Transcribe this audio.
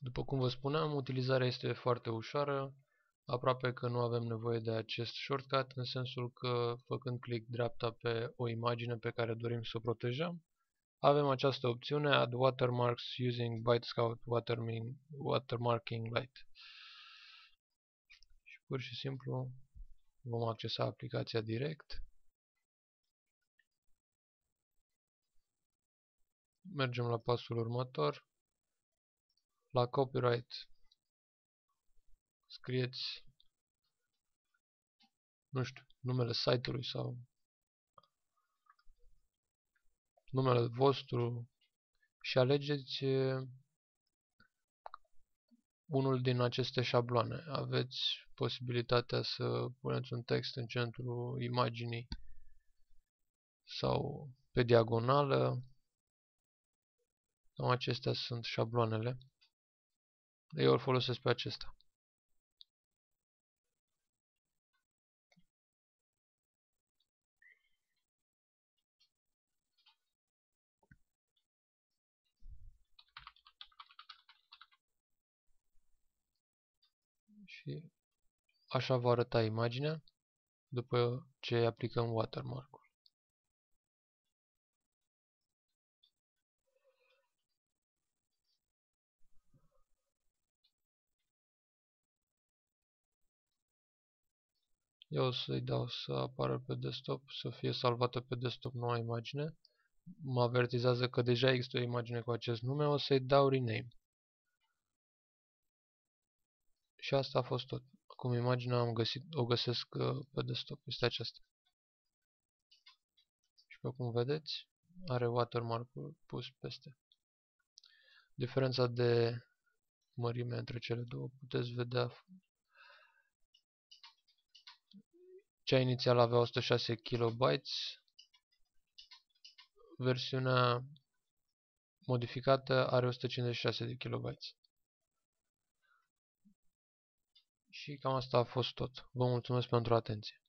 După cum vă spuneam, utilizarea este foarte ușoară, aproape că nu avem nevoie de acest shortcut, în sensul că făcând click dreapta pe o imagine pe care dorim să o protejăm, avem această opțiune Add Watermarks using ByteScout Watermarking Lite. Și pur și simplu vom accesa aplicația direct. Mergem la pasul următor. La copyright scrieți, nu știu, numele site-ului sau numele vostru și alegeți unul din aceste șabloane. Aveți posibilitatea să puneți un text în centrul imaginii sau pe diagonală. Acestea sunt șabloanele. Eu îl folosesc pe acesta. Și așa va arăta imaginea după ce aplicăm watermark-ul. Eu o să-i dau să apară pe desktop, să fie salvată pe desktop noua imagine. Mă avertizează că deja există o imagine cu acest nume, o să-i dau rename. Și asta a fost tot. Acum imaginea o găsesc pe desktop, este aceasta. Și pe cum vedeți, are watermark-ul pus peste. Diferența de mărime între cele două, puteți vedea. Cea inițial avea 106 KB, versiunea modificată are 156 de KB. Și cam asta a fost tot. Vă mulțumesc pentru atenție.